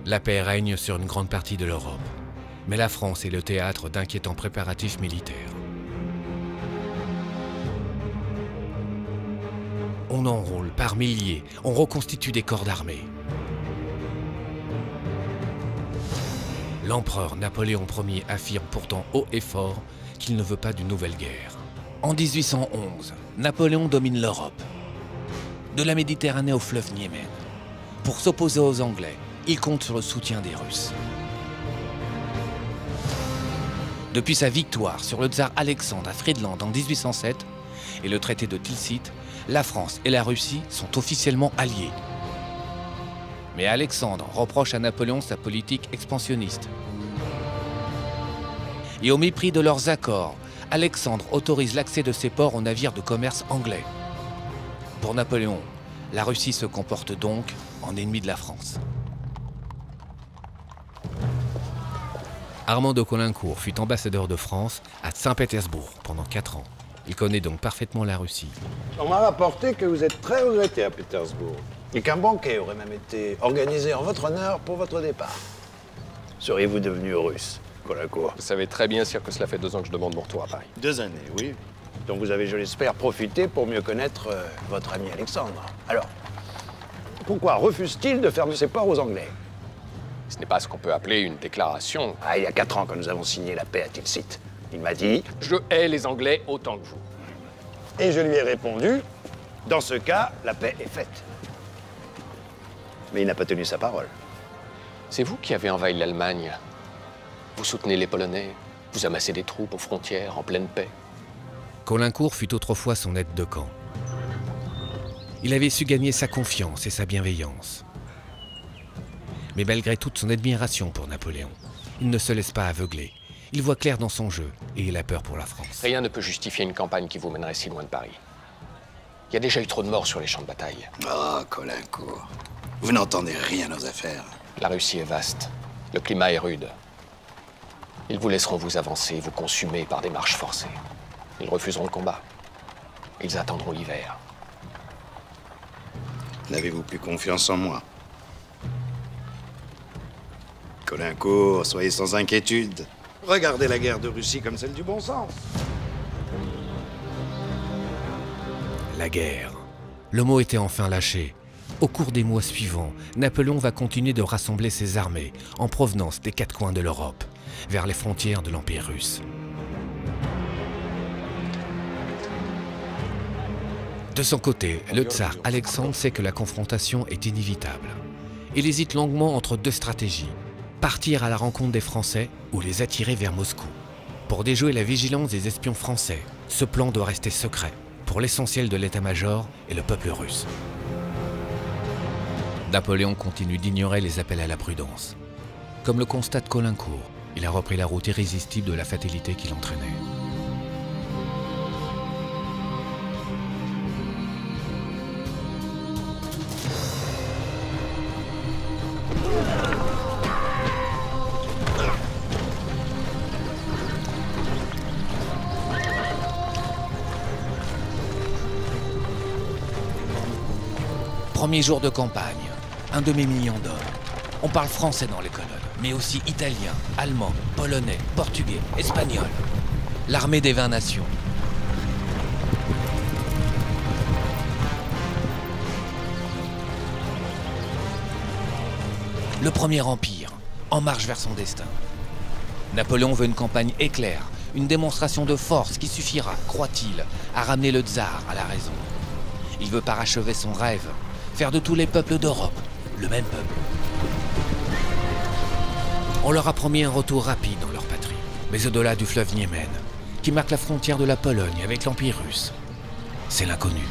La paix règne sur une grande partie de l'Europe, mais la France est le théâtre d'inquiétants préparatifs militaires. On enrôle par milliers, on reconstitue des corps d'armée. L'empereur Napoléon Ier affirme pourtant haut et fort qu'il ne veut pas d'une nouvelle guerre. En 1811, Napoléon domine l'Europe, de la Méditerranée au fleuve Niémen. Pour s'opposer aux Anglais, il compte sur le soutien des Russes. Depuis sa victoire sur le tsar Alexandre à Friedland en 1807 et le traité de Tilsit, la France et la Russie sont officiellement alliés. Mais Alexandre reproche à Napoléon sa politique expansionniste. Et au mépris de leurs accords, Alexandre autorise l'accès de ses ports aux navires de commerce anglais. Pour Napoléon, la Russie se comporte donc en ennemi de la France. Armand de Caulaincourt fut ambassadeur de France à Saint-Pétersbourg pendant 4 ans. Il connaît donc parfaitement la Russie. On m'a rapporté que vous êtes très regretté à Pétersbourg et qu'un banquet aurait même été organisé en votre honneur pour votre départ. Seriez-vous devenu russe, Caulaincourt? Vous savez très bien, sire, que cela fait 2 ans que je demande mon retour à Paris. 2 années, oui. Donc vous avez, je l'espère, profité pour mieux connaître votre ami Alexandre. Alors, pourquoi refuse-t-il de fermer ses ports aux Anglais? Ce n'est pas ce qu'on peut appeler une déclaration. Ah, il y a 4 ans que nous avons signé la paix à Tilsit. Il m'a dit... Je hais les Anglais autant que vous. Et je lui ai répondu, dans ce cas, la paix est faite. Mais il n'a pas tenu sa parole. C'est vous qui avez envahi l'Allemagne. Vous soutenez les Polonais, vous amassez des troupes aux frontières en pleine paix. Caulaincourt fut autrefois son aide de camp. Il avait su gagner sa confiance et sa bienveillance. Mais malgré toute son admiration pour Napoléon, il ne se laisse pas aveugler. Il voit clair dans son jeu et il a peur pour la France. Rien ne peut justifier une campagne qui vous mènerait si loin de Paris. Il y a déjà eu trop de morts sur les champs de bataille. Oh, Caulaincourt, vous n'entendez rien aux affaires. La Russie est vaste, le climat est rude. Ils vous laisseront vous avancer, vous consumer par des marches forcées. Ils refuseront le combat. Ils attendront l'hiver. N'avez-vous plus confiance en moi? Caulaincourt, soyez sans inquiétude. Regardez la guerre de Russie comme celle du bon sens. La guerre. Le mot était enfin lâché. Au cours des mois suivants, Napoléon va continuer de rassembler ses armées en provenance des 4 coins de l'Europe, vers les frontières de l'Empire russe. De son côté, le tsar Alexandre sait que la confrontation est inévitable. Il hésite longuement entre 2 stratégies. Partir à la rencontre des Français ou les attirer vers Moscou. Pour déjouer la vigilance des espions français, ce plan doit rester secret pour l'essentiel de l'état-major et le peuple russe. Napoléon continue d'ignorer les appels à la prudence. Comme le constate Caulaincourt, il a repris la route irrésistible de la fatalité qui l'entraînait. Premier jour de campagne, un demi-million d'hommes. On parle français dans les colonnes, mais aussi italien, allemand, polonais, portugais, espagnol. L'armée des 20 nations. Le premier empire, en marche vers son destin. Napoléon veut une campagne éclair, une démonstration de force qui suffira, croit-il, à ramener le tsar à la raison. Il veut parachever son rêve, faire de tous les peuples d'Europe le même peuple. On leur a promis un retour rapide dans leur patrie, mais au-delà du fleuve Niémen, qui marque la frontière de la Pologne avec l'Empire russe, c'est l'inconnu.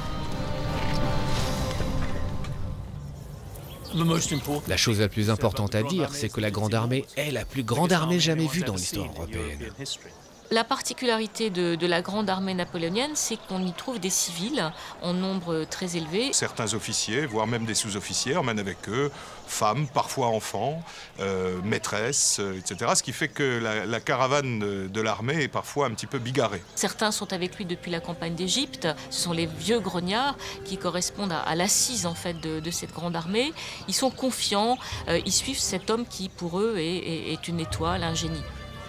La chose la plus importante à dire, c'est que la Grande Armée est la plus grande armée jamais vue dans l'histoire européenne. La particularité de la grande armée napoléonienne, c'est qu'on y trouve des civils en nombre très élevé. Certains officiers, voire même des sous-officiers, emmènent avec eux femmes, parfois enfants, maîtresses, etc. Ce qui fait que la caravane de l'armée est parfois un petit peu bigarrée. Certains sont avec lui depuis la campagne d'Égypte. Ce sont les vieux grognards qui correspondent à l'assise en fait de cette grande armée. Ils sont confiants, ils suivent cet homme qui pour eux est une étoile, un génie.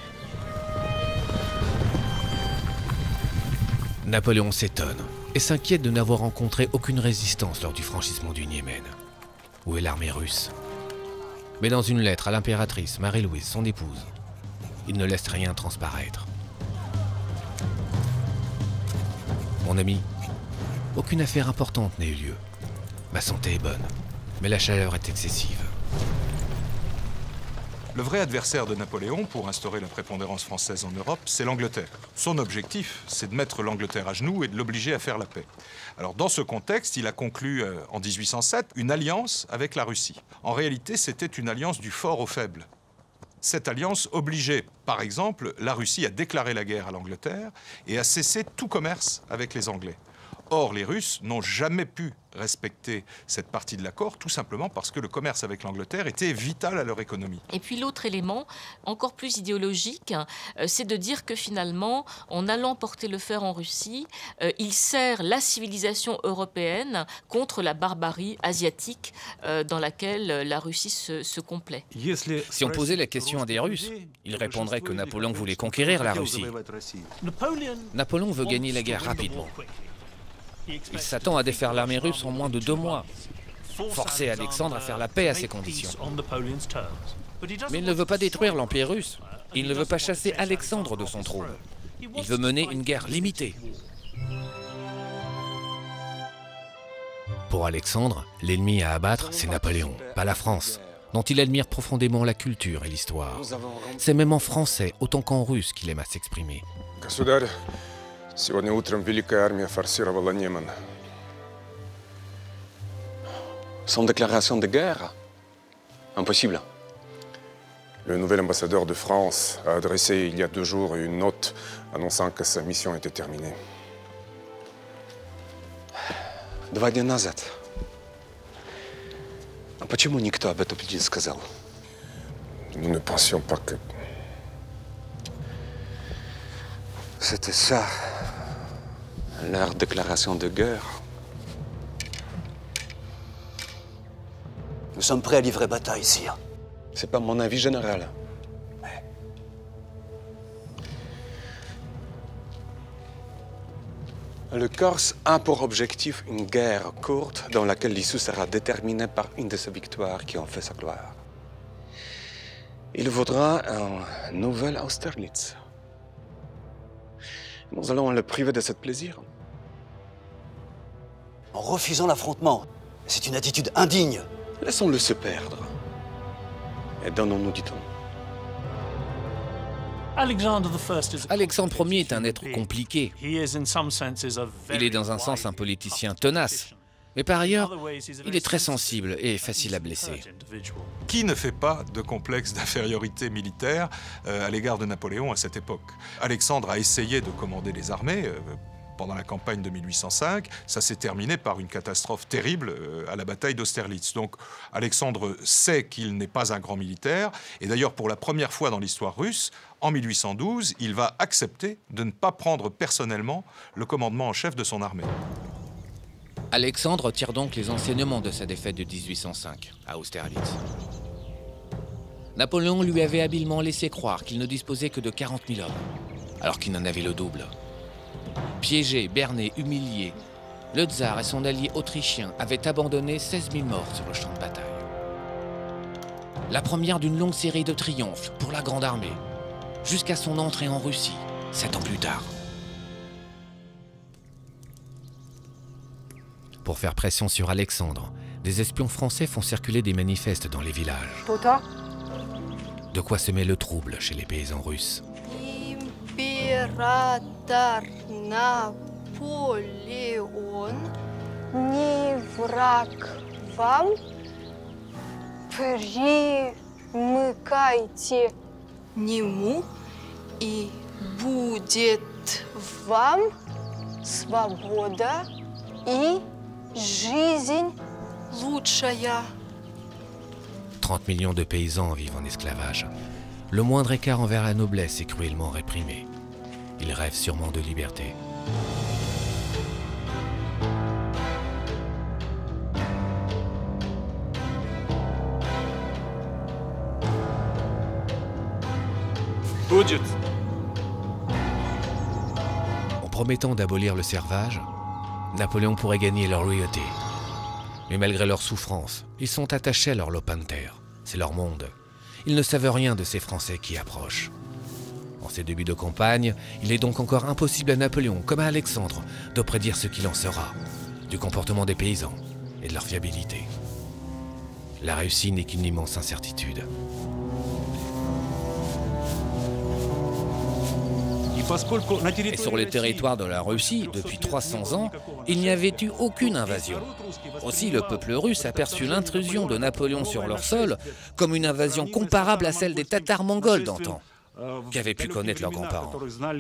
Napoléon s'étonne et s'inquiète de n'avoir rencontré aucune résistance lors du franchissement du Niémen. Où est l'armée russe? Mais dans une lettre à l'impératrice Marie-Louise, son épouse, il ne laisse rien transparaître. Mon ami, aucune affaire importante n'a eu lieu. Ma santé est bonne, mais la chaleur est excessive. Le vrai adversaire de Napoléon pour instaurer la prépondérance française en Europe, c'est l'Angleterre. Son objectif, c'est de mettre l'Angleterre à genoux et de l'obliger à faire la paix. Alors dans ce contexte, il a conclu en 1807 une alliance avec la Russie. En réalité, c'était une alliance du fort au faible. Cette alliance obligeait, par exemple, la Russie à déclarer la guerre à l'Angleterre et à cesser tout commerce avec les Anglais. Or, les Russes n'ont jamais pu respecter cette partie de l'accord, tout simplement parce que le commerce avec l'Angleterre était vital à leur économie. Et puis l'autre élément, encore plus idéologique, c'est de dire que finalement, en allant porter le fer en Russie, il sert la civilisation européenne contre la barbarie asiatique dans laquelle la Russie se complaît. Si on posait la question à des Russes, ils répondraient que Napoléon voulait conquérir la Russie. Napoléon veut gagner la guerre rapidement. Il s'attend à défaire l'armée russe en moins de 2 mois, forcer Alexandre à faire la paix à ces conditions. Mais il ne veut pas détruire l'Empire russe. Il ne veut pas chasser Alexandre de son trône. Il veut mener une guerre limitée. Pour Alexandre, l'ennemi à abattre, c'est Napoléon, pas la France, dont il admire profondément la culture et l'histoire. C'est même en français, autant qu'en russe, qu'il aime à s'exprimer. Сегодня утром великая армия форсировала Неман. Sans déclaration de guerre? Impossible. Le nouvel ambassadeur de France a adressé il y a 2 jours une note annonçant que sa mission était terminée. 2 дня назад. А почему никто об этом не сказал? Nous ne pensions pas que... C'était ça, leur déclaration de guerre. Nous sommes prêts à livrer bataille, sire. C'est pas mon avis général. Le Corse a pour objectif une guerre courte dans laquelle l'issue sera déterminée par une de ses victoires qui en fait sa gloire. Il vaudra un nouvel Austerlitz. Nous allons le priver de ce plaisir. En refusant l'affrontement, c'est une attitude indigne. Laissons-le se perdre. Et donnons-nous du temps. Alexandre Ier est un être compliqué. Il est dans un sens un politicien tenace. Mais par ailleurs, il est très sensible et facile à blesser. Qui ne fait pas de complexe d'infériorité militaire à l'égard de Napoléon à cette époque? Alexandre a essayé de commander les armées pendant la campagne de 1805. Ça s'est terminé par une catastrophe terrible à la bataille d'Austerlitz. Donc Alexandre sait qu'il n'est pas un grand militaire. Et d'ailleurs, pour la première fois dans l'histoire russe, en 1812, il va accepter de ne pas prendre personnellement le commandement en chef de son armée. Alexandre tire donc les enseignements de sa défaite de 1805 à Austerlitz. Napoléon lui avait habilement laissé croire qu'il ne disposait que de 40 000 hommes, alors qu'il en avait le double. Piégé, berné, humilié, le tsar et son allié autrichien avaient abandonné 16 000 morts sur le champ de bataille. La première d'une longue série de triomphes pour la Grande Armée, jusqu'à son entrée en Russie, 7 ans plus tard. Pour faire pression sur Alexandre, des espions français font circuler des manifestes dans les villages. De quoi semer le trouble chez les paysans russes. Imperator Napoléon не враг вам, примыкайте нему и Будет вам свобода и жизнь лучшая. 30 millions de paysans vivent en esclavage. Le moindre écart envers la noblesse est cruellement réprimé. Ils rêvent sûrement de liberté. En promettant d'abolir le servage, Napoléon pourrait gagner leur loyauté. Mais malgré leur souffrance, ils sont attachés à leur lopin de terre. C'est leur monde. Ils ne savent rien de ces Français qui approchent. En ces débuts de campagne, il est donc encore impossible à Napoléon, comme à Alexandre, de prédire ce qu'il en sera, du comportement des paysans et de leur fiabilité. La Russie n'est qu'une immense incertitude. Et sur le territoire de la Russie, depuis 300 ans, il n'y avait eu aucune invasion. Aussi, le peuple russe a perçu l'intrusion de Napoléon sur leur sol comme une invasion comparable à celle des Tatars mongols d'antan, qu'avaient pu connaître leurs grands-parents.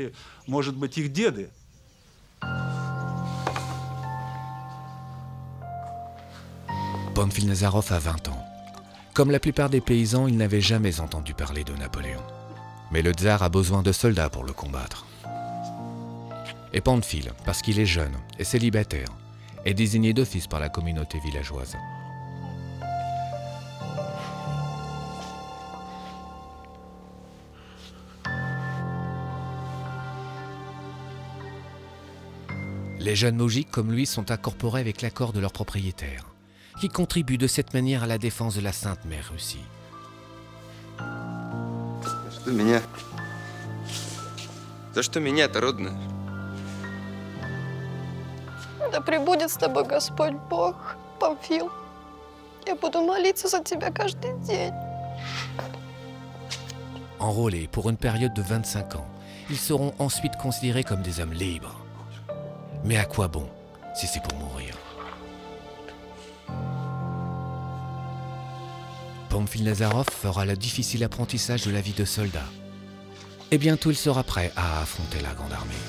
Pamphile Nazarov a 20 ans. Comme la plupart des paysans, il n'avait jamais entendu parler de Napoléon. Mais le tsar a besoin de soldats pour le combattre. Et Pamphile, parce qu'il est jeune et célibataire, est désigné d'office par la communauté villageoise. Les jeunes moujiks comme lui sont incorporés avec l'accord de leurs propriétaires, qui contribuent de cette manière à la défense de la Sainte Mère Russie. За что меня-то, родная? Да пребудет с тобой Господь Бог, Памфил. Я буду молиться за тебя каждый день. Enrôlés pour une période de 25 ans, ils seront ensuite considérés comme des hommes libres. Mais à quoi bon, si c'est pour mourir? Pamphile Nazarov fera le difficile apprentissage de la vie de soldat. Et bientôt il sera prêt à affronter la Grande Armée.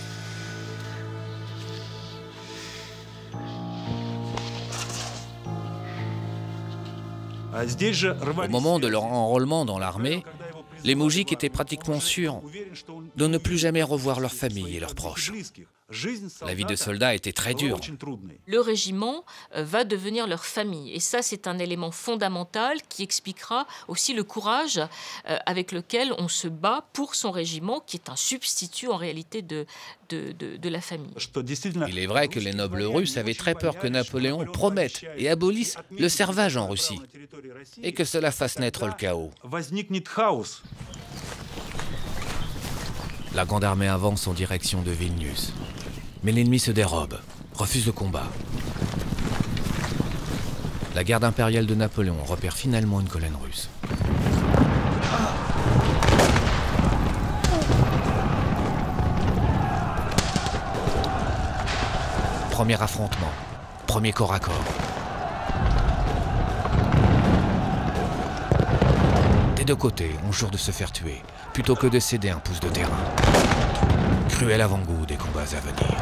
Au moment de leur enrôlement dans l'armée, les moujiks étaient pratiquement sûrs de ne plus jamais revoir leur famille et leurs proches. La vie de soldat était très dure. Le régiment va devenir leur famille. Et ça, c'est un élément fondamental qui expliquera aussi le courage avec lequel on se bat pour son régiment, qui est un substitut en réalité de la famille. Il est vrai que les nobles russes avaient très peur que Napoléon promette et abolisse le servage en Russie, et que cela fasse naître le chaos. La Grande Armée avance en direction de Vilnius. Mais l'ennemi se dérobe, refuse le combat. La garde impériale de Napoléon repère finalement une colonne russe. Premier affrontement, premier corps à corps. Des deux côtés, on jure de se faire tuer, plutôt que de céder un pouce de terrain. Cruel avant-goût des combats à venir.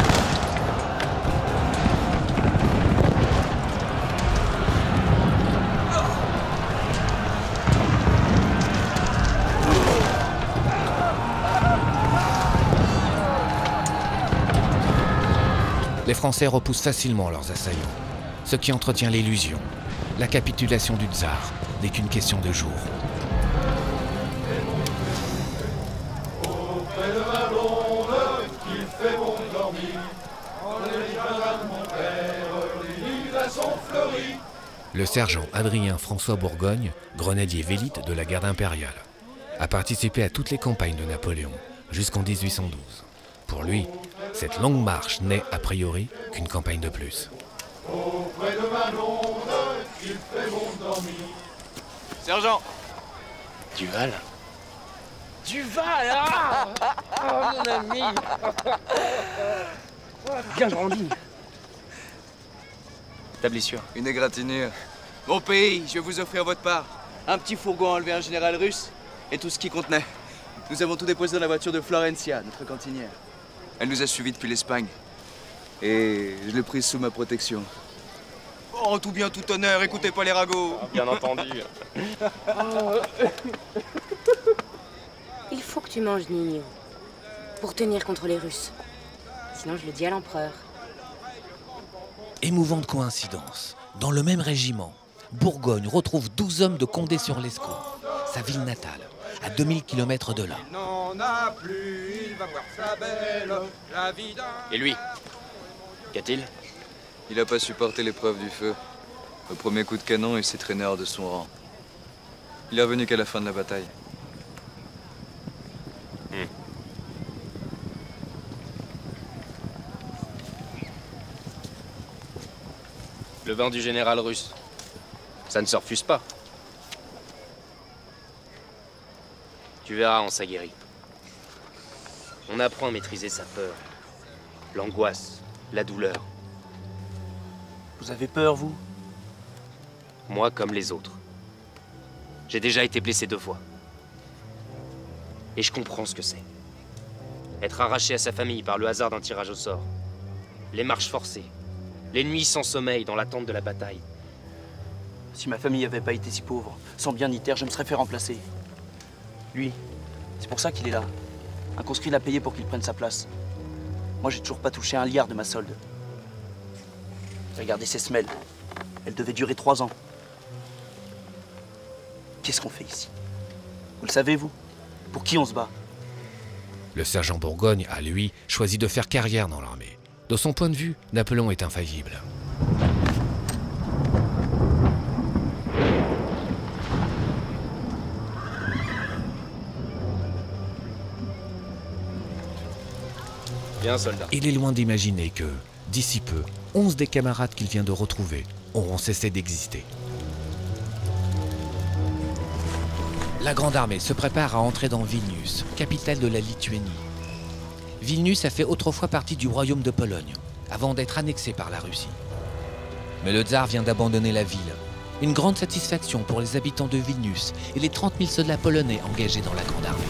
Les Français repoussent facilement leurs assaillants, ce qui entretient l'illusion. La capitulation du tsar n'est qu'une question de jours. Le sergent Adrien François Bourgogne, grenadier vélite de la garde impériale, a participé à toutes les campagnes de Napoléon jusqu'en 1812. Pour lui, cette longue marche n'est a priori qu'une campagne de plus. Sergent! Duval? Duval! Ah, ah mon ami! Bien grandi. Ta blessure? Une égratignure. Mon pays, je vais vous offrir votre part. Un petit fourgon enlevé à un général russe et tout ce qu'il contenait. Nous avons tout déposé dans la voiture de Florencia, notre cantinière. Elle nous a suivis depuis l'Espagne. Et je l'ai prise sous ma protection. Oh, tout bien, tout honneur, écoutez pas les ragots. Bien entendu. Il faut que tu manges, Nino, pour tenir contre les Russes. Sinon, je le dis à l'empereur. Émouvante coïncidence. Dans le même régiment, Bourgogne retrouve 12 hommes de Condé-sur-Lescaut, sa ville natale, à 2000 km de là. Et lui? Qu'a-t-il? Il n'a pas supporté l'épreuve du feu. Au premier coup de canon, il s'est traîné hors de son rang. Il est revenu qu'à la fin de la bataille. Le vin du général russe. Ça ne se refuse pas. Tu verras, on s'aguerrit. On apprend à maîtriser sa peur. L'angoisse, la douleur. Vous avez peur, vous? Moi comme les autres. J'ai déjà été blessé 2 fois. Et je comprends ce que c'est. Être arraché à sa famille par le hasard d'un tirage au sort. Les marches forcées. Les nuits sans sommeil dans l'attente de la bataille. Si ma famille n'avait pas été si pauvre, sans bien ni terre, je me serais fait remplacer. Lui, c'est pour ça qu'il est là. Un conscrit l'a payé pour qu'il prenne sa place. Moi, j'ai toujours pas touché un liard de ma solde. Regardez ces semelles. Elles devaient durer 3 ans. Qu'est-ce qu'on fait ici? Vous le savez, vous? Pour qui on se bat? Le sergent Bourgogne a, lui, choisi de faire carrière dans l'armée. De son point de vue, Napoléon est infaillible. Bien, soldat. Il est loin d'imaginer que, d'ici peu, 11 des camarades qu'il vient de retrouver auront cessé d'exister. La Grande Armée se prépare à entrer dans Vilnius, capitale de la Lituanie. Vilnius a fait autrefois partie du royaume de Pologne, avant d'être annexé par la Russie. Mais le tsar vient d'abandonner la ville. Une grande satisfaction pour les habitants de Vilnius et les 30 000 soldats polonais engagés dans la Grande Armée.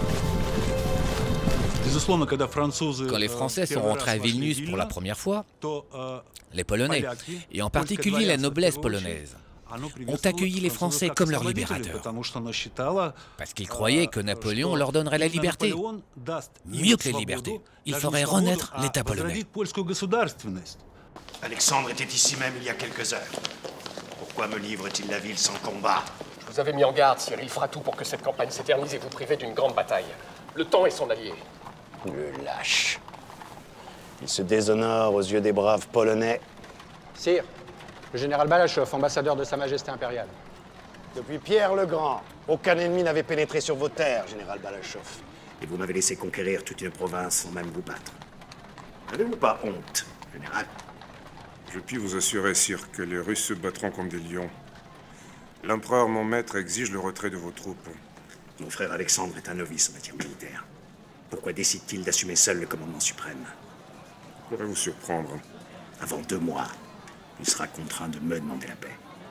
Quand les Français sont rentrés à Vilnius pour la première fois, les Polonais, et en particulier la noblesse polonaise, ont accueilli les Français comme leurs libérateurs, parce qu'ils croyaient que Napoléon leur donnerait la liberté. Mieux que les libertés, il ferait renaître l'État polonais. Alexandre était ici même il y a quelques heures. Pourquoi me livre-t-il la ville sans combat? Je vous avais mis en garde, Sire. Il fera tout pour que cette campagne s'éternise et vous priver d'une grande bataille. Le temps est son allié. Le lâche. Il se déshonore aux yeux des braves Polonais. Sire, le général Balachov, ambassadeur de Sa Majesté impériale. Depuis Pierre le Grand, aucun ennemi n'avait pénétré sur vos terres, général Balachov. Et vous m'avez laissé conquérir toute une province sans même vous battre. N'avez-vous pas honte, général? Je puis vous assurer, sire, que les Russes se battront comme des lions. L'empereur, mon maître, exige le retrait de vos troupes. Mon frère Alexandre est un novice en matière militaire. Pourquoi décide-t-il d'assumer seul le commandement suprême? Je pourrais vous surprendre. Avant 2 mois, il sera contraint de me demander la paix.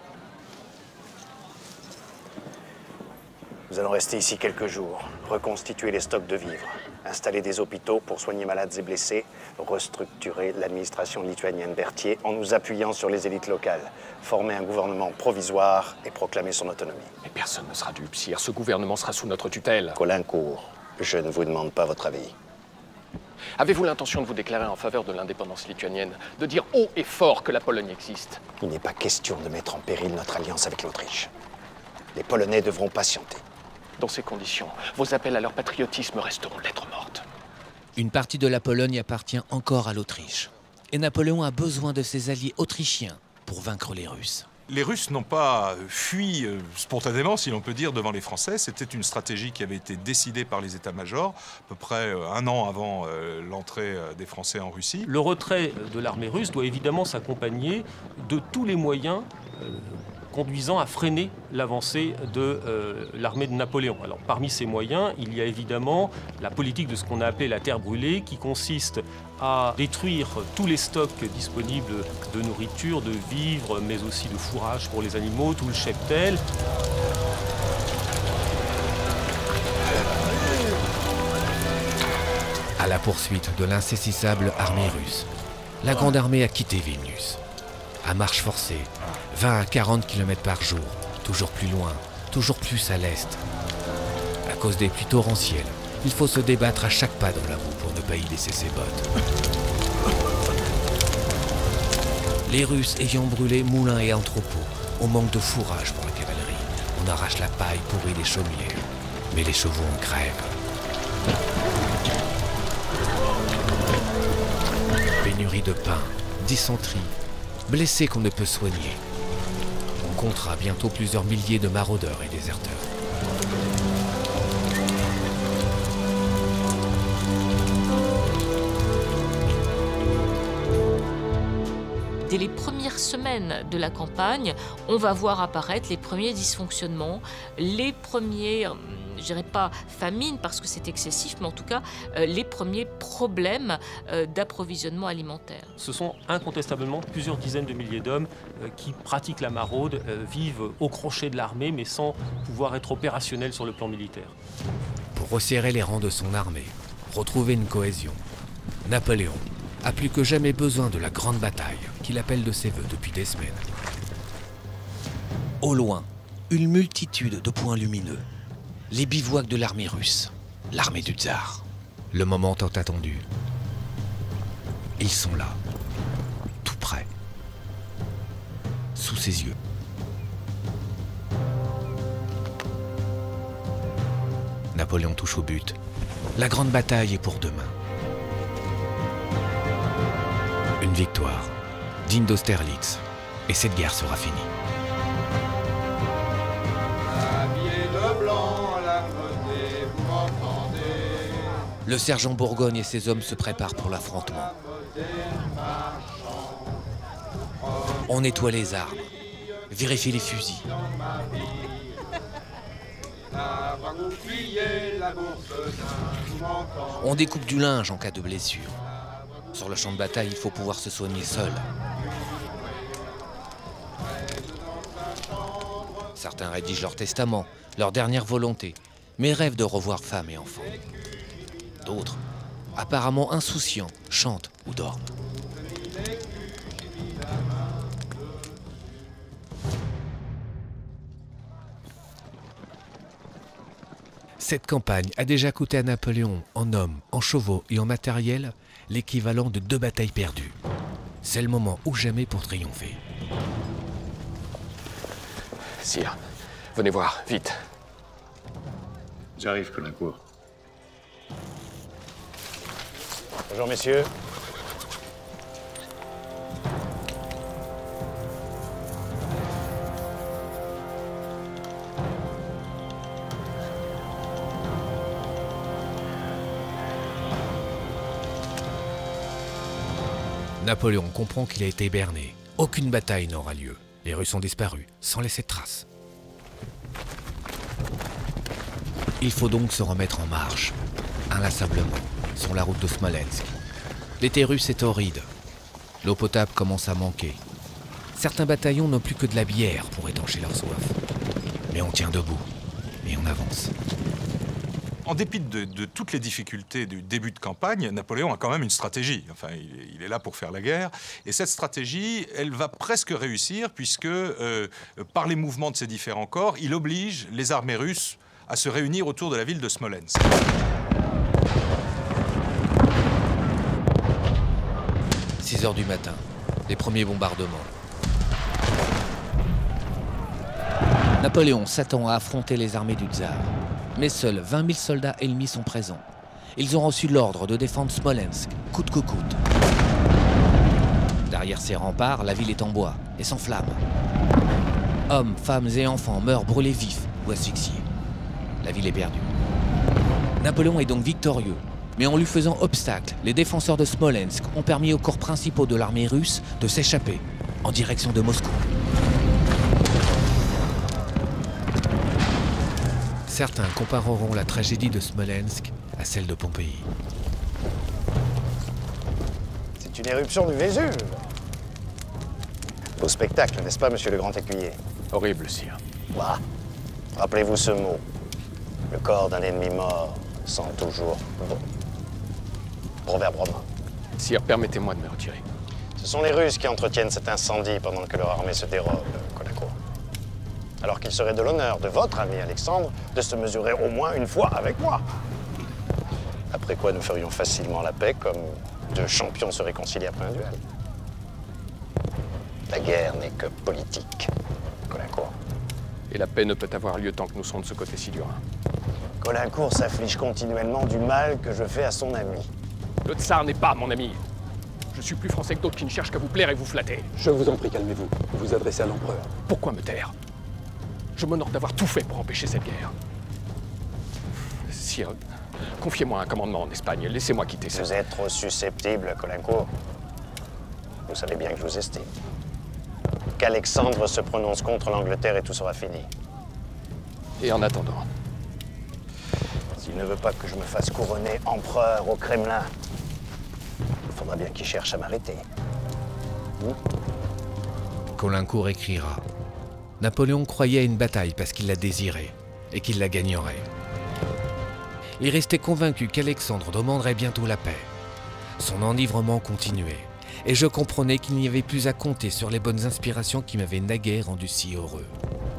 Nous allons rester ici quelques jours, reconstituer les stocks de vivres, installer des hôpitaux pour soigner malades et blessés, restructurer l'administration lituanienne Berthier en nous appuyant sur les élites locales, former un gouvernement provisoire et proclamer son autonomie. Mais personne ne sera dupe, Sire. Ce gouvernement sera sous notre tutelle. Colincourt, je ne vous demande pas votre avis. Avez-vous l'intention de vous déclarer en faveur de l'indépendance lituanienne, de dire haut et fort que la Pologne existe? Il n'est pas question de mettre en péril notre alliance avec l'Autriche. Les Polonais devront patienter. Dans ces conditions, vos appels à leur patriotisme resteront lettres mortes. Une partie de la Pologne appartient encore à l'Autriche. Et Napoléon a besoin de ses alliés autrichiens pour vaincre les Russes. Les Russes n'ont pas fui spontanément, si l'on peut dire, devant les Français. C'était une stratégie qui avait été décidée par les états-majors, à peu près 1 an avant l'entrée des Français en Russie. Le retrait de l'armée russe doit évidemment s'accompagner de tous les moyens conduisant à freiner l'avancée de l'armée de Napoléon. Alors, parmi ces moyens, il y a évidemment la politique de ce qu'on a appelé la terre brûlée, qui consiste à détruire tous les stocks disponibles de nourriture, de vivres, mais aussi de fourrage pour les animaux, tout le cheptel. À la poursuite de l'insaisissable armée russe, la Grande Armée a quitté Vilnius. À marche forcée, 20 à 40 km par jour, toujours plus loin, toujours plus à l'est. À cause des pluies torrentielles, il faut se débattre à chaque pas dans la boue pour ne pas y laisser ses bottes. Les Russes ayant brûlé moulins et entrepôts, on manque de fourrage pour la cavalerie. On arrache la paille pourrie des chaumières, mais les chevaux en crèvent. Pénurie de pain, dysenterie, blessés qu'on ne peut soigner. On comptera bientôt plusieurs milliers de maraudeurs et déserteurs. Dès les premières semaines de la campagne, on va voir apparaître les premiers dysfonctionnements, les premiers, je dirais pas famine parce que c'est excessif, mais en tout cas les premiers problèmes d'approvisionnement alimentaire. Ce sont incontestablement plusieurs dizaines de milliers d'hommes qui pratiquent la maraude, vivent au crochet de l'armée, mais sans pouvoir être opérationnels sur le plan militaire. Pour resserrer les rangs de son armée, retrouver une cohésion, Napoléon a plus que jamais besoin de la grande bataille qu'il appelle de ses voeux depuis des semaines. Au loin, une multitude de points lumineux. Les bivouacs de l'armée russe, l'armée du tsar. Le moment tant attendu. Ils sont là, tout près, sous ses yeux. Napoléon touche au but. La grande bataille est pour demain. Une victoire, digne d'Austerlitz, et cette guerre sera finie. Le sergent Bourgogne et ses hommes se préparent pour l'affrontement. On nettoie les armes, vérifie les fusils. On découpe du linge en cas de blessure. Sur le champ de bataille, il faut pouvoir se soigner seul. Certains rédigent leur testament, leur dernière volonté, mais rêvent de revoir femme et enfants. D'autres, apparemment insouciants, chantent ou dorment. Cette campagne a déjà coûté à Napoléon, en hommes, en chevaux et en matériel, l'équivalent de 2 batailles perdues. C'est le moment ou jamais pour triompher. Sire, venez voir, vite. J'arrive, Caulaincourt. Bonjour, messieurs. Napoléon comprend qu'il a été berné. Aucune bataille n'aura lieu. Les Russes ont disparu, sans laisser de traces. Il faut donc se remettre en marche, inlassablement, sur la route de Smolensk. L'été russe est horride. L'eau potable commence à manquer. Certains bataillons n'ont plus que de la bière pour étancher leur soif. Mais on tient debout, et on avance. En dépit de toutes les difficultés du début de campagne, Napoléon a quand même une stratégie. Enfin, il est là pour faire la guerre. Et cette stratégie, elle va presque réussir puisque, par les mouvements de ses différents corps, il oblige les armées russes à se réunir autour de la ville de Smolensk. « 6 heures du matin, les premiers bombardements. Napoléon s'attend à affronter les armées du tsar. Mais seuls 20 000 soldats ennemis sont présents. Ils ont reçu l'ordre de défendre Smolensk, coûte que coûte. Derrière ces remparts, la ville est en bois et s'enflamme. Hommes, femmes et enfants meurent brûlés vifs ou asphyxiés. La ville est perdue. Napoléon est donc victorieux. Mais en lui faisant obstacle, les défenseurs de Smolensk ont permis aux corps principaux de l'armée russe de s'échapper en direction de Moscou. Certains compareront la tragédie de Smolensk à celle de Pompéi. C'est une éruption du Vésuve. Beau spectacle, n'est-ce pas, monsieur le grand écuyer? Horrible, sire. Bah, rappelez-vous ce mot. Le corps d'un ennemi mort sent toujours bon. Proverbe romain. Sire, permettez-moi de me retirer. Ce sont les Russes qui entretiennent cet incendie pendant que leur armée se dérobe, Colincourt. Alors qu'il serait de l'honneur de votre ami Alexandre de se mesurer au moins une fois avec moi. Après quoi, nous ferions facilement la paix, comme deux champions se réconcilient après un duel. La guerre n'est que politique, Colincourt. Et la paix ne peut avoir lieu tant que nous serons de ce côté-ci du Rhin. Colincourt s'afflige continuellement du mal que je fais à son ami. Le tsar n'est pas mon ami. Je suis plus français que d'autres qui ne cherchent qu'à vous plaire et vous flatter. Je vous en prie, calmez-vous. Vous vous adressez à l'empereur. Pourquoi me taire? Je m'honore d'avoir tout fait pour empêcher cette guerre. Sire, confiez-moi un commandement en Espagne. Laissez-moi quitter ça. Vous êtes trop susceptible, Colincourt. Vous savez bien que je vous estime. Qu'Alexandre se prononce contre l'Angleterre et tout sera fini. Et en attendant? S'il ne veut pas que je me fasse couronner empereur au Kremlin, il faudra bien qu'il cherche à m'arrêter. Colincourt écrira. Napoléon croyait à une bataille parce qu'il la désirait et qu'il la gagnerait. Il restait convaincu qu'Alexandre demanderait bientôt la paix. Son enivrement continuait, et je comprenais qu'il n'y avait plus à compter sur les bonnes inspirations qui m'avaient naguère rendu si heureux.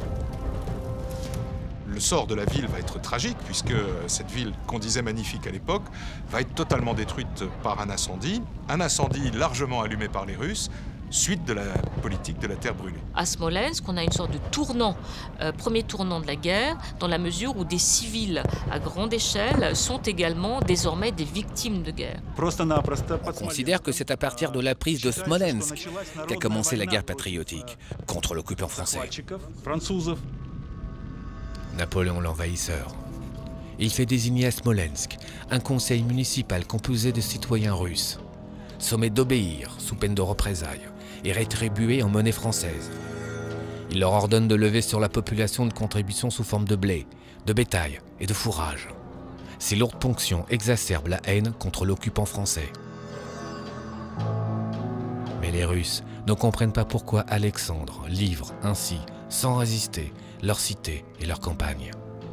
Le sort de la ville va être tragique, puisque cette ville, qu'on disait magnifique à l'époque, va être totalement détruite par un incendie largement allumé par les Russes, suite de la politique de la terre brûlée. À Smolensk, on a une sorte de tournant, premier tournant de la guerre, dans la mesure où des civils à grande échelle sont également désormais des victimes de guerre. On considère que c'est à partir de la prise de Smolensk qu'a commencé la guerre patriotique contre l'occupant français. Napoléon l'envahisseur. Il fait désigner à Smolensk un conseil municipal composé de citoyens russes, sommés d'obéir sous peine de représailles et rétribués en monnaie française. Il leur ordonne de lever sur la population une contribution sous forme de blé, de bétail et de fourrage. Ces lourdes ponctions exacerbent la haine contre l'occupant français. Mais les Russes ne comprennent pas pourquoi Alexandre livre ainsi, sans résister, leur cité et leur campagne.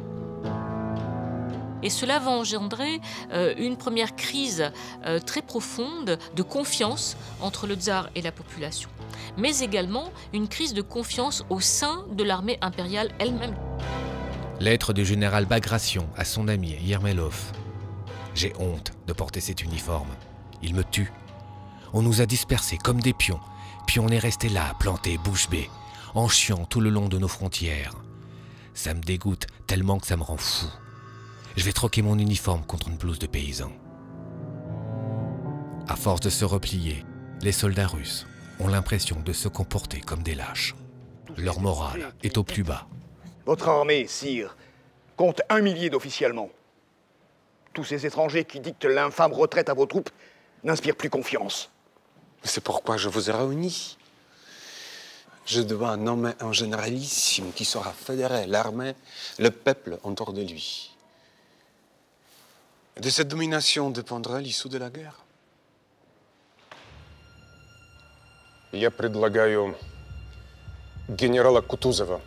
Et cela va engendrer une première crise très profonde de confiance entre le tsar et la population, mais également une crise de confiance au sein de l'armée impériale elle-même. Lettre du général Bagration à son ami Yermelov. J'ai honte de porter cet uniforme. Il me tue. On nous a dispersés comme des pions, puis on est resté là, plantés bouche bée, en chiant tout le long de nos frontières. Ça me dégoûte tellement que ça me rend fou. Je vais troquer mon uniforme contre une blouse de paysan. À force de se replier, les soldats russes ont l'impression de se comporter comme des lâches. Leur morale est au plus bas. Votre armée, sire, compte 1 millier d'officiellement. Tous ces étrangers qui dictent l'infâme retraite à vos troupes n'inspirent plus confiance. C'est pourquoi je vous ai réunis. Je dois nommer un généralissime qui saura fédérer l'armée, le peuple autour de lui. De cette domination dépendra l'issue de la guerre. Я предлагаю генерала Кутузова.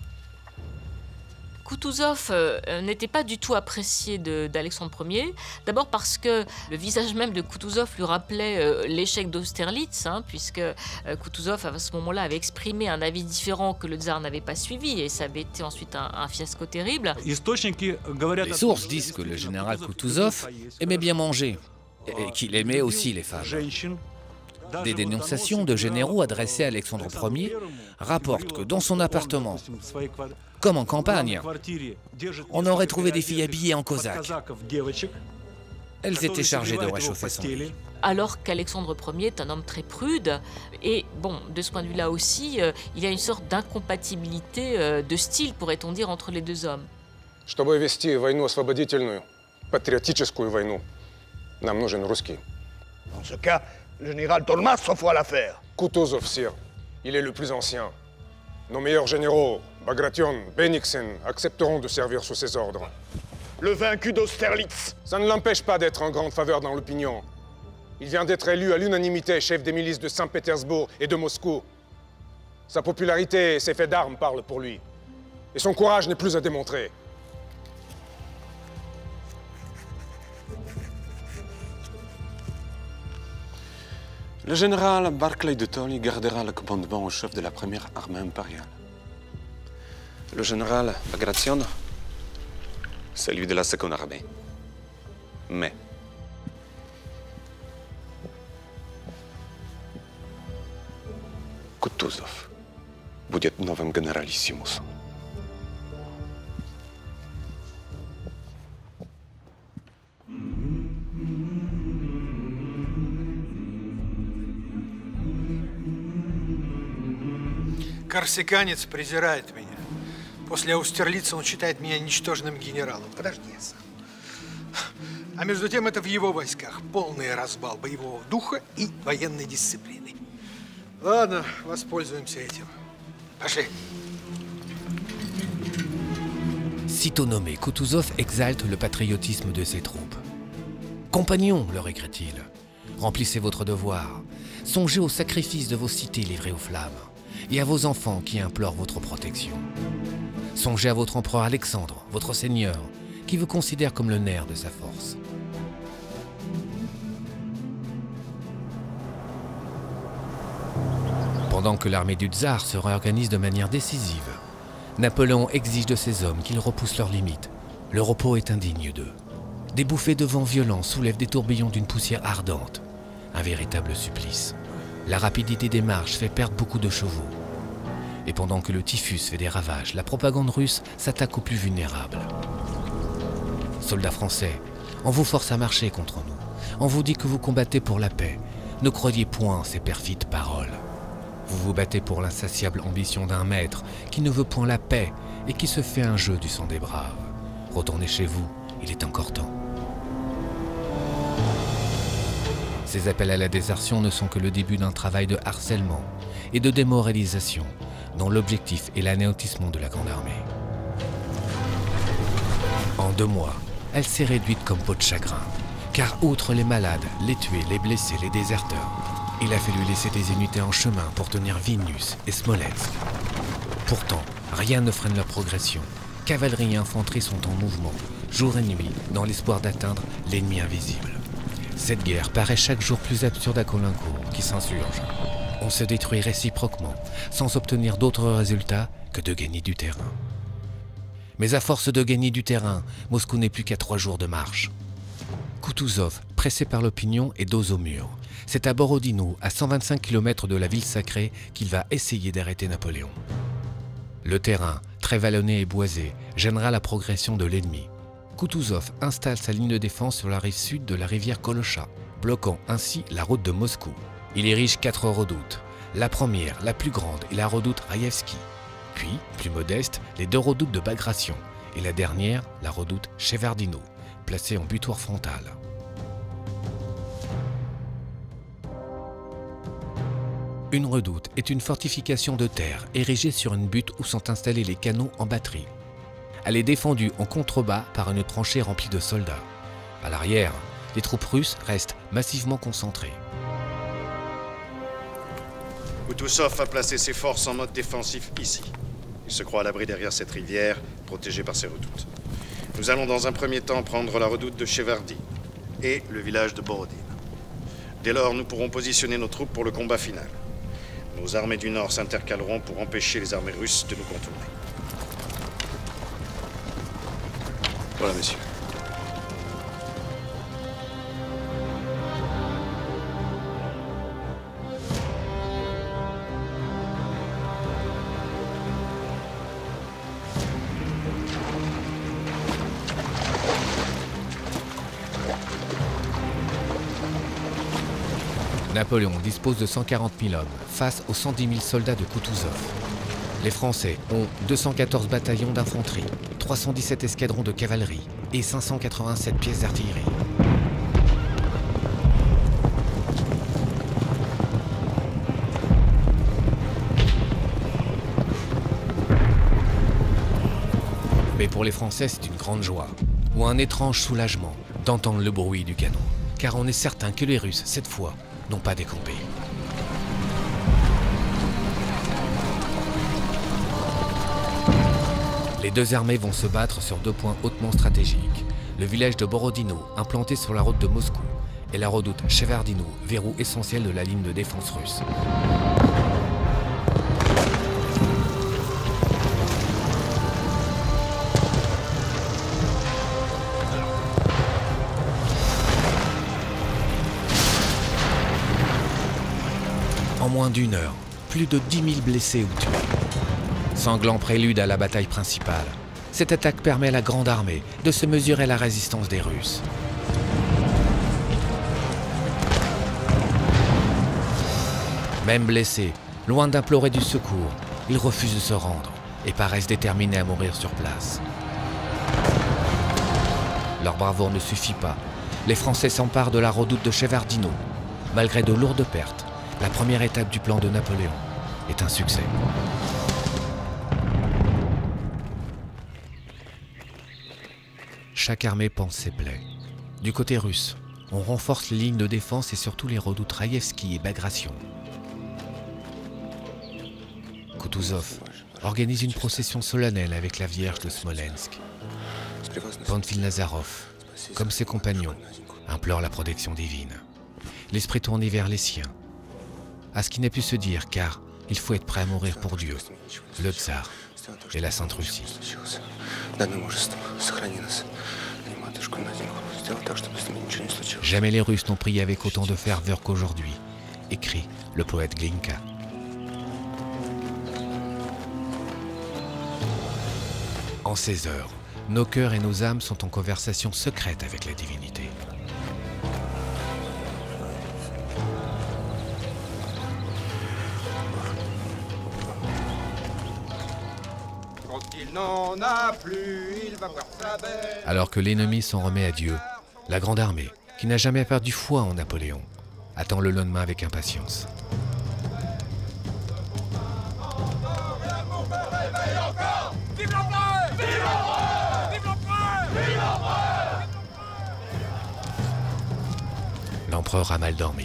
Kutuzov n'était pas du tout apprécié d'Alexandre Ier, d'abord parce que le visage même de Kutuzov lui rappelait l'échec d'Austerlitz, puisque Kutuzov à ce moment-là avait exprimé un avis différent que le tsar n'avait pas suivi, et ça avait été ensuite un fiasco terrible. Les sources disent que le général Kutuzov aimait bien manger, et qu'il aimait aussi les femmes. Des dénonciations de généraux adressés à Alexandre Ier rapportent que dans son appartement, comme en campagne, on aurait trouvé des filles habillées en cosaque. Elles étaient chargées de réchauffer son lit. Alors qu'Alexandre Ier est un homme très prude, et bon, de ce point de vue-là aussi, il y a une sorte d'incompatibilité de style, pourrait-on dire, entre les deux hommes. Чтобы вести войну освободительную, патриотическую войну, нам нужен русский. Dans ce cas, le général Tolmas s'offre à l'affaire. Kutuzov, sire. Il est le plus ancien. Nos meilleurs généraux, Bagration, Bennigsen, accepteront de servir sous ses ordres. Le vaincu d'Austerlitz. Ça ne l'empêche pas d'être en grande faveur dans l'opinion. Il vient d'être élu à l'unanimité chef des milices de Saint-Pétersbourg et de Moscou. Sa popularité et ses faits d'armes parlent pour lui. Et son courage n'est plus à démontrer. Le général Barclay de Tolly gardera le commandement au chef de la première armée impériale. Le général Bagration, celui de la seconde armée. Mais Kutuzov будет новым генералиссимусом. Корсиканец презирает меня. После Аустерлица он считает меня ничтожным генералом. Подожди, я сам. А между тем это в его войсках полный разбал боевого духа и военной дисциплины. Ладно, воспользуемся этим. Пошли. Sitôt nommé, Kutuzov exalte le patriotisme de ses troupes. Compagnons, leur écrit-il, remplissez votre devoir. Songez au sacrifice de vos cités livrées aux flammes et à vos enfants qui implorent votre protection. Songez à votre empereur Alexandre, votre seigneur, qui vous considère comme le nerf de sa force. Pendant que l'armée du tsar se réorganise de manière décisive, Napoléon exige de ses hommes qu'ils repoussent leurs limites. Le repos est indigne d'eux. Des bouffées de vent violents soulèvent des tourbillons d'une poussière ardente. Un véritable supplice. La rapidité des marches fait perdre beaucoup de chevaux. Et pendant que le typhus fait des ravages, la propagande russe s'attaque aux plus vulnérables. Soldats français, on vous force à marcher contre nous. On vous dit que vous combattez pour la paix. Ne croyez point ces perfides paroles. Vous vous battez pour l'insatiable ambition d'un maître qui ne veut point la paix et qui se fait un jeu du sang des braves. Retournez chez vous, il est encore temps. Ces appels à la désertion ne sont que le début d'un travail de harcèlement et de démoralisation dont l'objectif est l'anéantissement de la Grande Armée. En 2 mois, elle s'est réduite comme peau de chagrin, car outre les malades, les tués, les blessés, les déserteurs, il a fallu laisser des unités en chemin pour tenir Vilnius et Smolensk. Pourtant, rien ne freine leur progression. Cavalerie et infanterie sont en mouvement, jour et nuit, dans l'espoir d'atteindre l'ennemi invisible. Cette guerre paraît chaque jour plus absurde à Caulaincourt, qui s'insurge. On se détruit réciproquement, sans obtenir d'autres résultats que de gagner du terrain. Mais à force de gagner du terrain, Moscou n'est plus qu'à 3 jours de marche. Kutuzov, pressé par l'opinion, est dos au mur. C'est à Borodino, à 125 km de la ville sacrée, qu'il va essayer d'arrêter Napoléon. Le terrain, très vallonné et boisé, gênera la progression de l'ennemi. Kutuzov installe sa ligne de défense sur la rive sud de la rivière Kolocha, bloquant ainsi la route de Moscou. Il érige 4 redoutes. La première, la plus grande, est la redoute Raïevski. Puis, plus modeste, les 2 redoutes de Bagration. Et la dernière, la redoute Shevardino, placée en butoir frontal. Une redoute est une fortification de terre érigée sur une butte où sont installés les canons en batterie. Elle est défendue en contrebas par une tranchée remplie de soldats. À l'arrière, les troupes russes restent massivement concentrées. Kutuzov a placé ses forces en mode défensif ici. Il se croit à l'abri derrière cette rivière, protégée par ses redoutes. Nous allons dans un premier temps prendre la redoute de Chevardi et le village de Borodine. Dès lors, nous pourrons positionner nos troupes pour le combat final. Nos armées du Nord s'intercaleront pour empêcher les armées russes de nous contourner. Voilà, monsieur. Napoléon dispose de 140 000 hommes face aux 110 000 soldats de Kutuzov. Les Français ont 214 bataillons d'infanterie, 317 escadrons de cavalerie et 587 pièces d'artillerie. Mais pour les Français, c'est une grande joie, ou un étrange soulagement d'entendre le bruit du canon. Car on est certain que les Russes, cette fois, n'ont pas décampé. Les 2 armées vont se battre sur 2 points hautement stratégiques. Le village de Borodino, implanté sur la route de Moscou, et la redoute Shevardino, verrou essentiel de la ligne de défense russe. En moins d'une heure, plus de 10 000 blessés ou tués. Sanglant prélude à la bataille principale, cette attaque permet à la Grande Armée de se mesurer à la résistance des Russes. Même blessés, loin d'implorer du secours, ils refusent de se rendre et paraissent déterminés à mourir sur place. Leur bravoure ne suffit pas. Les Français s'emparent de la redoute de Shevardino. Malgré de lourdes pertes, la première étape du plan de Napoléon est un succès. Chaque armée pense ses plaies. Du côté russe, on renforce les lignes de défense et surtout les redoutes Raïevski et Bagration. Kutuzov organise une procession solennelle avec la Vierge de Smolensk. Panfil-Nazarov, comme ses compagnons, implore la protection divine. L'esprit tourné vers les siens. À ce qui n'est pu se dire, car il faut être prêt à mourir pour Dieu, le tsar et la Sainte Russie. Jamais les Russes n'ont prié avec autant de ferveur qu'aujourd'hui, écrit le poète Glinka. En ces heures, nos cœurs et nos âmes sont en conversation secrète avec la divinité. Alors que l'ennemi s'en remet à Dieu, la Grande Armée, qui n'a jamais perdu foi en Napoléon, attend le lendemain avec impatience. L'empereur a mal dormi.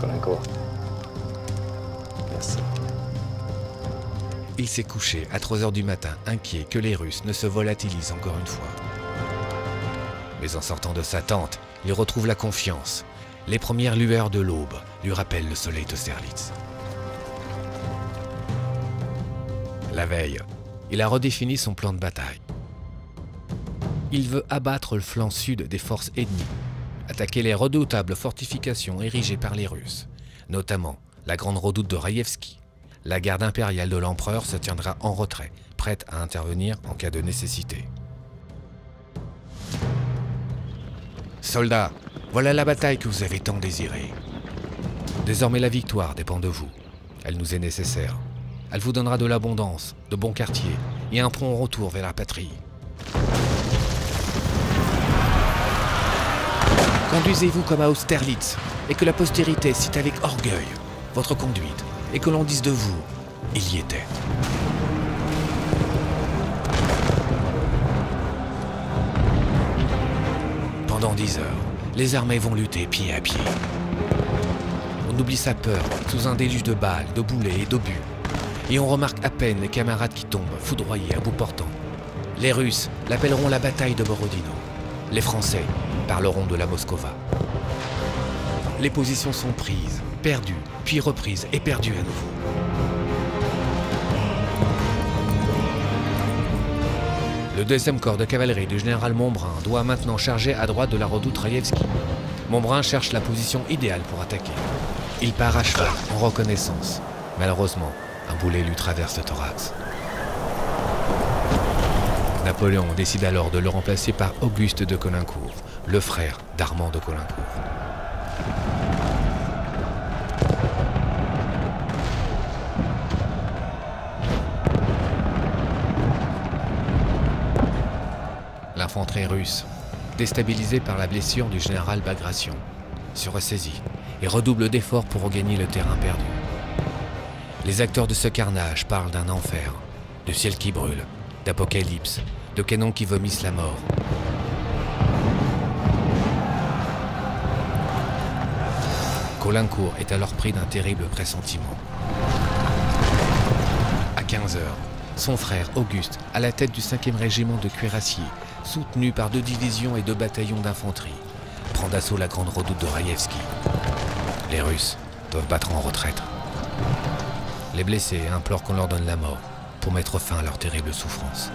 Merci. Il s'est couché à 3 h du matin, inquiet que les Russes ne se volatilisent encore une fois. Mais en sortant de sa tente, il retrouve la confiance. Les premières lueurs de l'aube lui rappellent le soleil d'Austerlitz. La veille, il a redéfini son plan de bataille. Il veut abattre le flanc sud des forces ennemies, attaquer les redoutables fortifications érigées par les Russes, notamment la grande redoute de Raïevski. La garde impériale de l'empereur se tiendra en retrait, prête à intervenir en cas de nécessité. Soldats, voilà la bataille que vous avez tant désirée. Désormais la victoire dépend de vous. Elle nous est nécessaire. Elle vous donnera de l'abondance, de bons quartiers et un prompt retour vers la patrie. Conduisez-vous comme à Austerlitz et que la postérité cite avec orgueil votre conduite et que l'on dise de vous, il y était. Pendant 10 heures, les armées vont lutter pied à pied. On oublie sa peur sous un déluge de balles, de boulets et d'obus. Et on remarque à peine les camarades qui tombent, foudroyés à bout portant. Les Russes l'appelleront la bataille de Borodino. Les Français parleront de la Moskova. Les positions sont prises, perdues, puis reprises et perdues à nouveau. Le 2e corps de cavalerie du général Montbrun doit maintenant charger à droite de la redoute Raïevski. Montbrun cherche la position idéale pour attaquer. Il part à cheval, en reconnaissance. Malheureusement, un boulet lui traverse le thorax. Napoléon décide alors de le remplacer par Auguste de Caulaincourt, le frère d'Armand de Caulaincourt. L'infanterie russe, déstabilisée par la blessure du général Bagration, se ressaisit et redouble d'efforts pour regagner le terrain perdu. Les acteurs de ce carnage parlent d'un enfer, de ciel qui brûle, d'apocalypse, de canons qui vomissent la mort. Caulaincourt est alors pris d'un terrible pressentiment. À 15 heures, son frère Auguste, à la tête du 5e régiment de cuirassiers, soutenu par 2 divisions et 2 bataillons d'infanterie, prend d'assaut la grande redoute de Raïevski. Les Russes doivent battre en retraite. Les blessés implorent qu'on leur donne la mort pour mettre fin à leur terrible souffrance.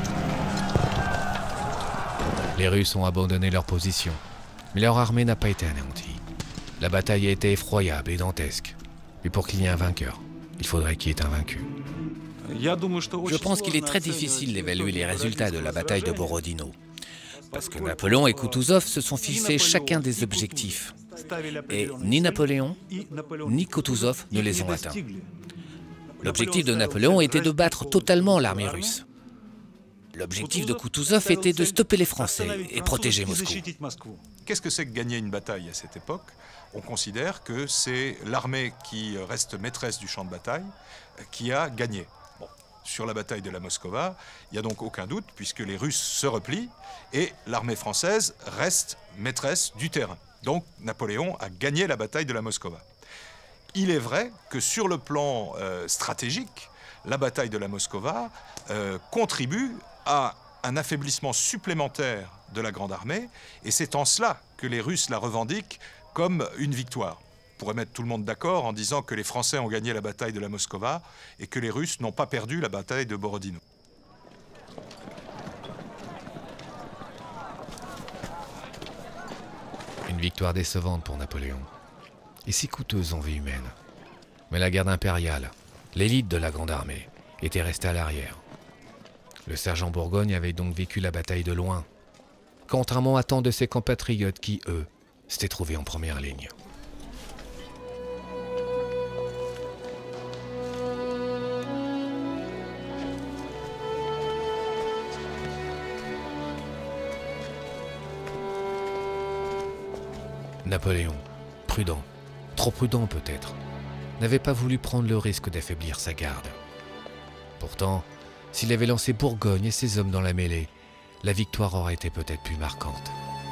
Les Russes ont abandonné leur position, mais leur armée n'a pas été anéantie. La bataille a été effroyable et dantesque. Mais pour qu'il y ait un vainqueur, il faudrait qu'il y ait un vaincu. Je pense qu'il est très difficile d'évaluer les résultats de la bataille de Borodino. Parce que Napoléon et Kutuzov se sont fixés chacun des objectifs. Et ni Napoléon, ni Kutuzov ne les ont atteints. L'objectif de Napoléon était de battre totalement l'armée russe. L'objectif de Kutuzov était de stopper les Français et protéger Moscou. Qu'est-ce que c'est que gagner une bataille à cette époque? On considère que c'est l'armée qui reste maîtresse du champ de bataille qui a gagné. Bon. Sur la bataille de la Moskova, il n'y a donc aucun doute puisque les Russes se replient et l'armée française reste maîtresse du terrain. Donc Napoléon a gagné la bataille de la Moskova. Il est vrai que sur le plan stratégique, la bataille de la Moskova contribue à un affaiblissement supplémentaire de la Grande Armée, et c'est en cela que les Russes la revendiquent comme une victoire. On pourrait mettre tout le monde d'accord en disant que les Français ont gagné la bataille de la Moskova et que les Russes n'ont pas perdu la bataille de Borodino. Une victoire décevante pour Napoléon, et si coûteuse en vie humaine. Mais la garde impériale, l'élite de la Grande Armée, était restée à l'arrière. Le sergent Bourgogne avait donc vécu la bataille de loin, contrairement à tant de ses compatriotes qui, eux, s'étaient trouvés en première ligne. Napoléon, prudent, trop prudent peut-être, n'avait pas voulu prendre le risque d'affaiblir sa garde. Pourtant, s'il avait lancé Bourgogne et ses hommes dans la mêlée, la victoire aurait été peut-être plus marquante.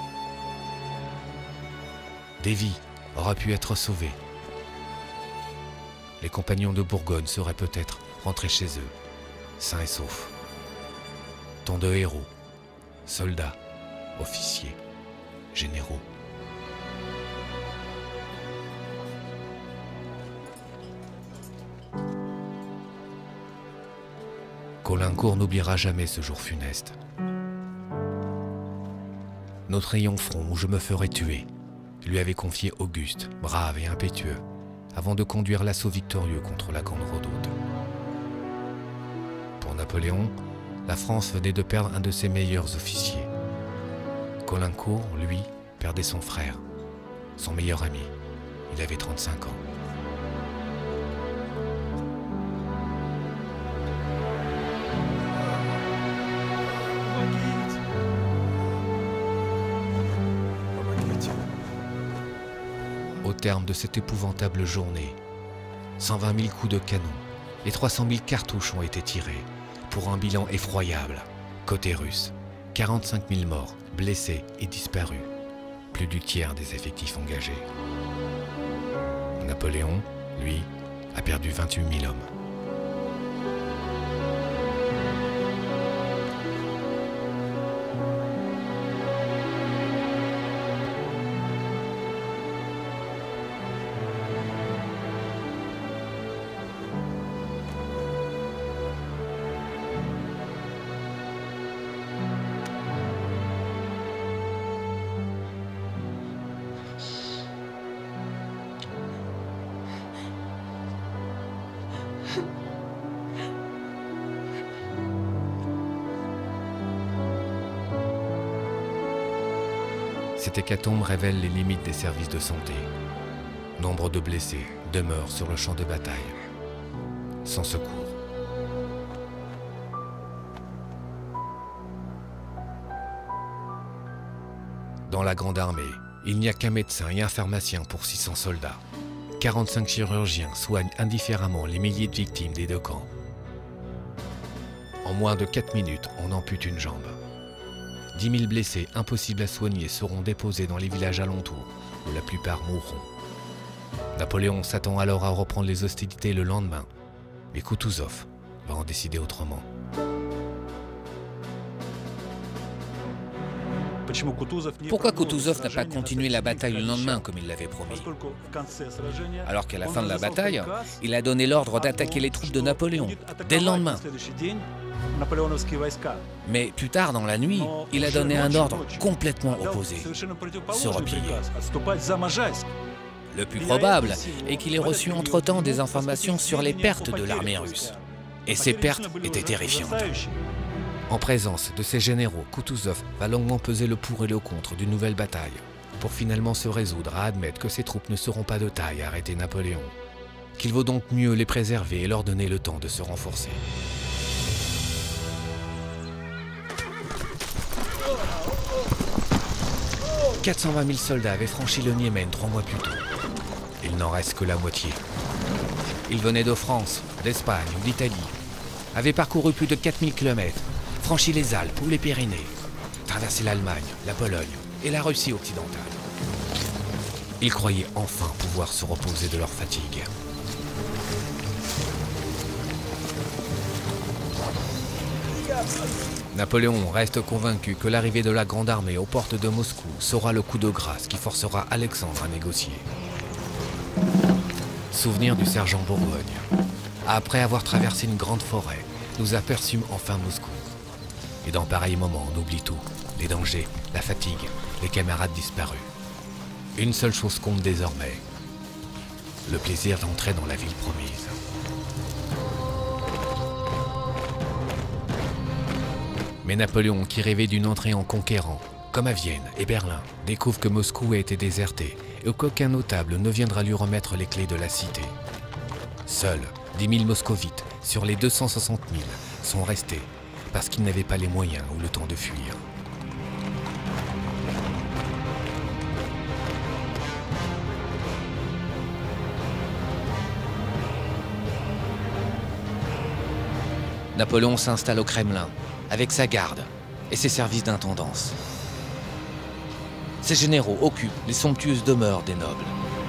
Des vies auraient pu être sauvées. Les compagnons de Bourgogne seraient peut-être rentrés chez eux, sains et saufs. Tant de héros, soldats, officiers, généraux. Caulaincourt n'oubliera jamais ce jour funeste. Notre rayon front où je me ferai tuer, lui avait confié Auguste, brave et impétueux, avant de conduire l'assaut victorieux contre la grande redoute. Pour Napoléon, la France venait de perdre un de ses meilleurs officiers. Caulaincourt, lui, perdait son frère, son meilleur ami. Il avait 35 ans. Au terme de cette épouvantable journée, 120 000 coups de canon et 300 000 cartouches ont été tirés pour un bilan effroyable. Côté russe, 45 000 morts, blessés et disparus, plus du tiers des effectifs engagés. Napoléon, lui, a perdu 28 000 hommes. Cette hécatombe révèle les limites des services de santé. Nombre de blessés demeurent sur le champ de bataille, sans secours. Dans la Grande Armée, il n'y a qu'un médecin et un pharmacien pour 600 soldats. 45 chirurgiens soignent indifféremment les milliers de victimes des deux camps. En moins de 4 minutes, on ampute une jambe. 10 000 blessés impossibles à soigner seront déposés dans les villages alentours, où la plupart mourront. Napoléon s'attend alors à reprendre les hostilités le lendemain, mais Kutuzov va en décider autrement. Pourquoi Kutuzov n'a pas continué la bataille le lendemain comme il l'avait promis? Alors qu'à la fin de la bataille, il a donné l'ordre d'attaquer les troupes de Napoléon, dès le lendemain. Mais plus tard dans la nuit, il a donné un ordre complètement opposé, se replier. Le plus probable est qu'il ait reçu entre-temps des informations sur les pertes de l'armée russe. Et ces pertes étaient terrifiantes. En présence de ses généraux, Kutuzov va longuement peser le pour et le contre d'une nouvelle bataille, pour finalement se résoudre à admettre que ses troupes ne seront pas de taille à arrêter Napoléon, qu'il vaut donc mieux les préserver et leur donner le temps de se renforcer. « 420 000 soldats avaient franchi le Niémen 3 mois plus tôt. Il n'en reste que la moitié. Ils venaient de France, d'Espagne ou d'Italie, avaient parcouru plus de 4000 km, franchi les Alpes ou les Pyrénées, traversé l'Allemagne, la Pologne et la Russie occidentale. Ils croyaient enfin pouvoir se reposer de leur fatigue. Napoléon reste convaincu que l'arrivée de la Grande Armée aux portes de Moscou sera le coup de grâce qui forcera Alexandre à négocier. Souvenir du sergent Bourgogne. Après avoir traversé une grande forêt, nous aperçûmes enfin Moscou. Et dans pareil moment, on oublie tout. Les dangers, la fatigue, les camarades disparus. Une seule chose compte désormais. Le plaisir d'entrer dans la ville promise. Mais Napoléon, qui rêvait d'une entrée en conquérant, comme à Vienne et Berlin, découvre que Moscou a été déserté et qu'aucun notable ne viendra lui remettre les clés de la cité. Seuls 10 000 moscovites sur les 260 000 sont restés parce qu'ils n'avaient pas les moyens ou le temps de fuir. Napoléon s'installe au Kremlin avec sa garde et ses services d'intendance. Ses généraux occupent les somptueuses demeures des nobles.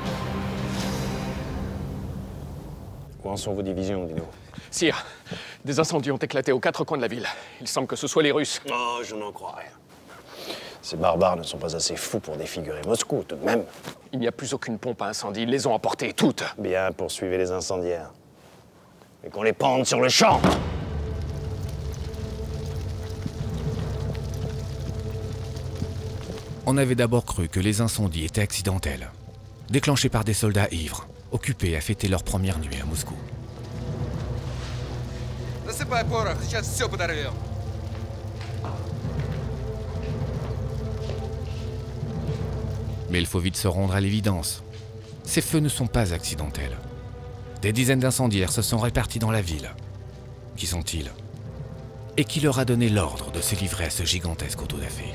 Où en sont vos divisions, Dino? Sire, des incendies ont éclaté aux 4 coins de la ville. Il semble que ce soient les Russes. Oh, je n'en crois rien. Ces barbares ne sont pas assez fous pour défigurer Moscou, tout de même. Il n'y a plus aucune pompe à incendie. Ils les ont emportées, toutes. Bien, poursuivez les incendiaires. Et qu'on les pende sur le champ. On avait d'abord cru que les incendies étaient accidentels, déclenchés par des soldats ivres, occupés à fêter leur première nuit à Moscou. Mais il faut vite se rendre à l'évidence. Ces feux ne sont pas accidentels. Des dizaines d'incendiaires se sont répartis dans la ville. Qui sont-ils? Et qui leur a donné l'ordre de se livrer à ce gigantesque autodafé?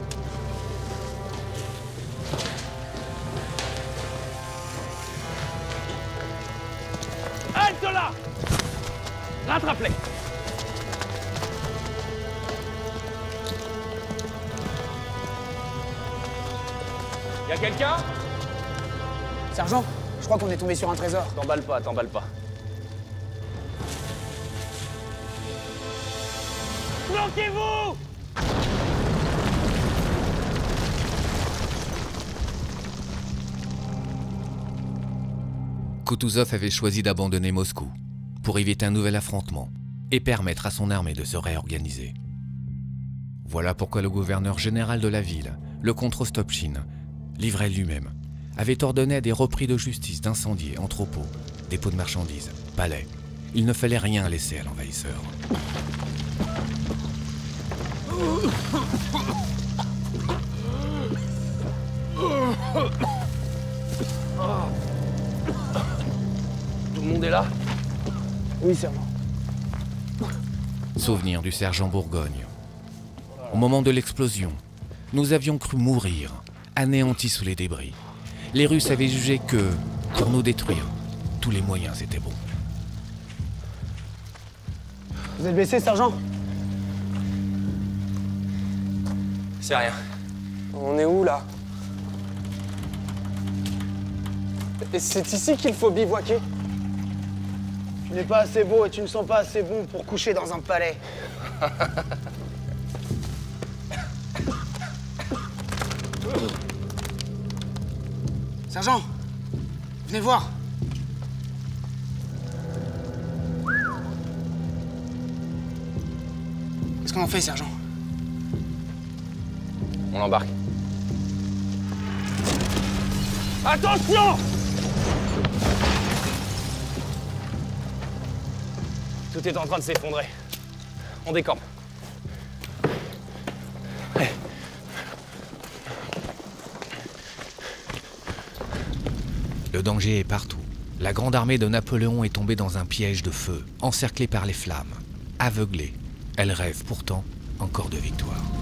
Halte là! Rattrape-les! Y'a quelqu'un? Sergent, je crois qu'on est tombé sur un trésor. T'emballe pas, t'emballe pas. Planquez-vous! Kutuzov avait choisi d'abandonner Moscou pour éviter un nouvel affrontement et permettre à son armée de se réorganiser. Voilà pourquoi le gouverneur général de la ville, le comte Rostopchine, livré lui-même, avait ordonné à des repris de justice d'incendier entrepôts, dépôts de marchandises, palais. Il ne fallait rien laisser à l'envahisseur. Tout le monde est là? Oui, sergent. Souvenir du sergent Bourgogne. Au moment de l'explosion, nous avions cru mourir, anéantis sous les débris. Les Russes avaient jugé que, pour nous détruire, tous les moyens étaient bons. Vous êtes blessé, sergent? C'est rien. On est où, là? Et c'est ici qu'il faut bivouaquer? Tu n'es pas assez beau et tu ne sens pas assez bon pour coucher dans un palais. Sergent, venez voir. Qu'est-ce qu'on en fait, sergent? On l'embarque. Attention! Tout est en train de s'effondrer. On décampe. Allez. Le danger est partout. La grande armée de Napoléon est tombée dans un piège de feu, encerclée par les flammes. Aveuglée, elle rêve pourtant encore de victoire.